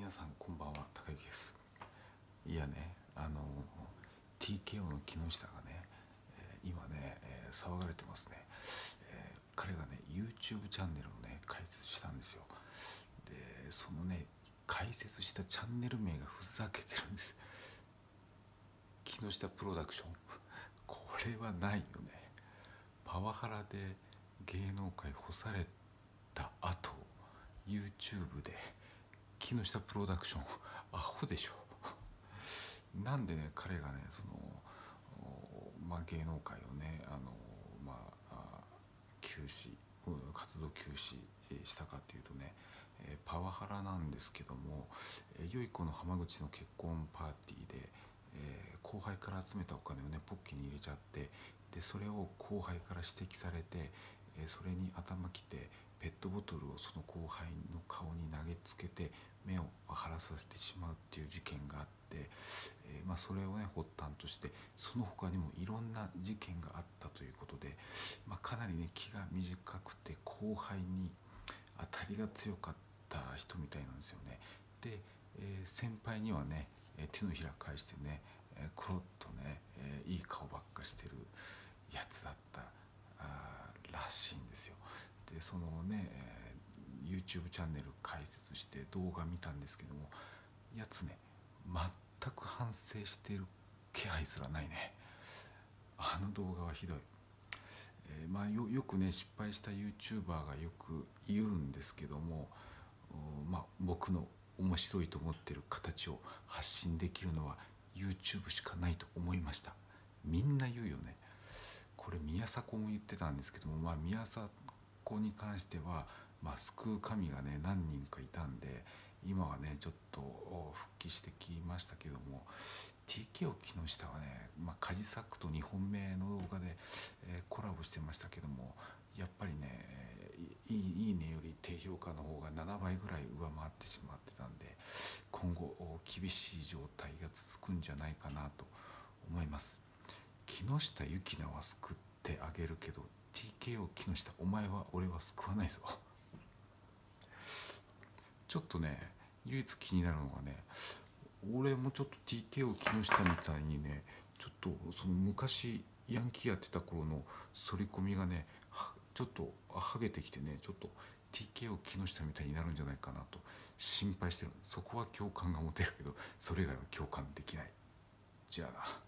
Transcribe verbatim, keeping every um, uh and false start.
皆さんこんばんは、高木です。いやね、あの ティーケーオー の木下がね、えー今ね、えー騒がれてますね。えー彼がね YouTube チャンネルをね開設したんですよ。でそのね開設したチャンネル名がふざけてるんです。木下プロダクションこれはないよね。パワハラで芸能界干された後 YouTube で木下プロダクション、アホでしょ。なんでね彼がねその、まあ、芸能界をねあの、まあ、休止活動休止したかっていうとね、えー、パワハラなんですけども、えー、良い子の浜口の結婚パーティーで、えー、後輩から集めたお金をねポッケに入れちゃって、でそれを後輩から指摘されて、えー、それに頭きてペットボトルをその後輩の顔に投げつけて目を腫らさせてしまうっていう事件があって、えーまあ、それをね発端としてその他にもいろんな事件があったということで、まあ、かなりね気が短くて後輩に当たりが強かった人みたいなんですよね。で、えー先輩にはね手のひら返してねコロッとねいい顔ばっかしてるやつだったあらしいんですよ。でそのね、えー YouTube チャンネル開設して動画見たんですけども、やつね全く反省している気配すらないね。あの動画はひどい。えーまあ、よ, よくね失敗した YouTuber がよく言うんですけども、まあ、僕の面白いと思ってる形を発信できるのは YouTube しかないと思いました。みんな言うよね。これ宮迫も言ってたんですけども、まあ、宮迫に関しては、まあ、救う神がね何人かいたんで今はねちょっと復帰してきましたけども、 ティーケーオー 木下はね、まあ、カジサックとにほんめの動画で、えーコラボしてましたけども、やっぱりねいいいいねより低評価の方がななばいぐらい上回ってしまってたんで、今後厳しい状態が続くんじゃないかなと思います。木下ゆきなは救ってあげるけど ティーケーオー 木下お前は俺は救わないぞ。ちょっとね唯一気になるのがね、俺もちょっと ティーケーオー 木下みたいにねちょっとその昔ヤンキーやってた頃の反り込みがねちょっとハゲてきてねちょっと ティーケーオー 木下みたいになるんじゃないかなと心配してる。そこは共感が持てるけどそれ以外は共感できない。じゃあな。